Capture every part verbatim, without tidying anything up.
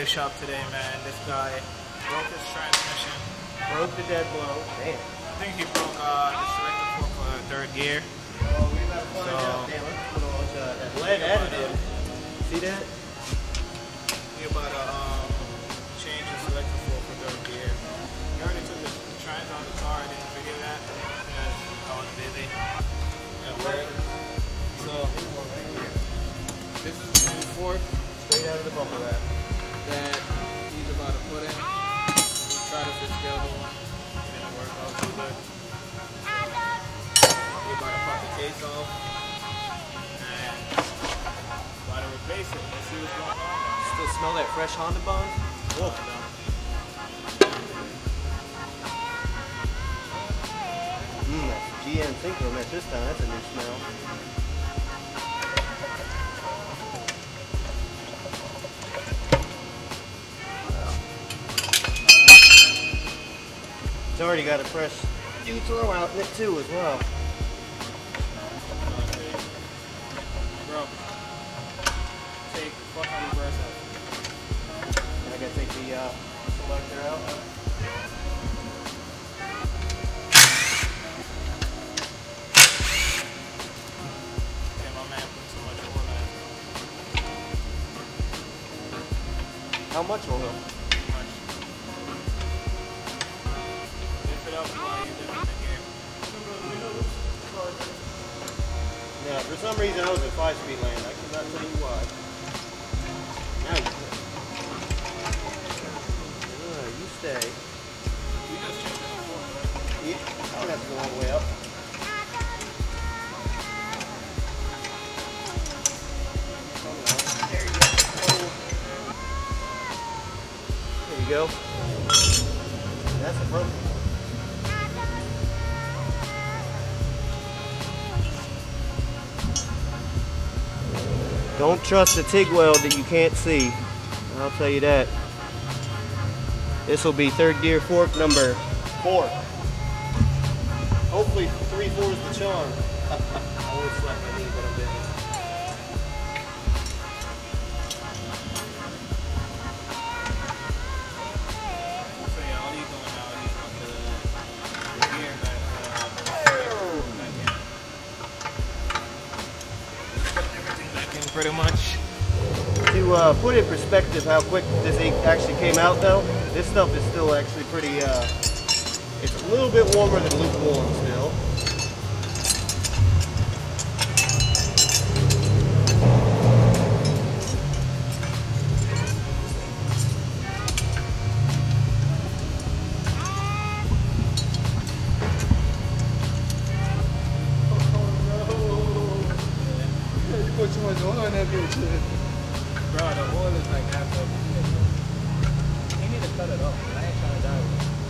the shop today, man. This guy broke his transmission, broke the dead blow. Damn. I think he broke uh, the selector fork for third gear. Oh, we gotta find So, out. Damn, let's put on uh, that lead additive. See that? We about to um, change the selector fork for third gear. We already took the trans on the car. I didn't video that because I was busy at work. So, this is the new fork straight out of the bubble wrap that he's about to put in. We tried to fix the other one. It didn't work out too good. We're about to pop the case off and about to replace it. Let's see what's going on. Still smell that fresh Honda bond? Whoa. Mmm, that's G M Synchromesh this time. That's a new smell. It's already got a fresh new throw out in it too as well. Bro, take the fucking reverse out. I gotta take the uh, selector out. Yeah, my man put so much oil in it. How much oil? Too much. Lift it up while you lift it again. Yeah, for some reason I was in five-speed lane. I cannot tell you why. Now you do. Uh, you stay. We just changed it before, right? Yeah, I don't have to go all the way up. There you go. There you go. That's the perfect one. Don't trust a TIG weld that you can't see. I'll tell you that. This will be third gear fork number four. Hopefully three four is the charm. I would slap my knee, but I'm busy. So yeah, all these going out, these come to the, the gear that uh, back in. Put everything back in pretty much. To uh, put in perspective how quick this ink actually came out though, this stuff is still actually pretty, uh, it's a little bit warmer than lukewarm still. Put too much oil in that bitch. Bro, the oil is like half of it. You need to cut it off. I ain't trying to die with it.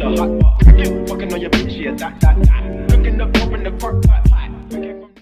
the hot pot. Fucking on your bitch, yeah, that, that, that. Looking up, open the park, hot, hot.